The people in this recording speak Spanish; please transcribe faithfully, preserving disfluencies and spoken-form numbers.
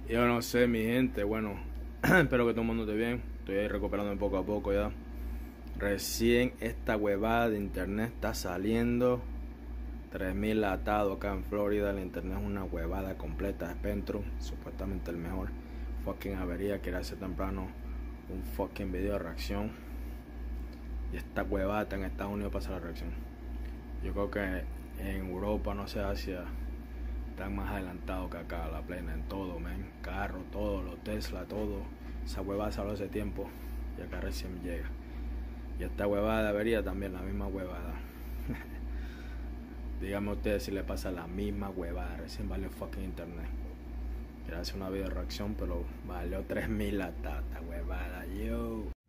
Yo no sé, mi gente, bueno, espero que todo el mundo esté bien. Estoy ahí recuperando poco a poco ya. Recién esta huevada de internet está saliendo. tres mil atado acá en Florida. El internet es una huevada completa. Spectrum, supuestamente el mejor. Fucking avería, quería hacer temprano un fucking video de reacción. Y esta huevada está en Estados Unidos para hacer la reacción. Yo creo que en Europa, no sé, Asia, están más adelantados que acá, la plena, en todo, men. Carro, todo, los Tesla, todo. Esa huevada salió hace tiempo y acá recién llega. Y esta huevada debería también, la misma huevada. Díganme ustedes si le pasa la misma huevada. Recién valió fucking internet. Quería hacer una video reacción, pero valió tres mil la tata, huevada, yo.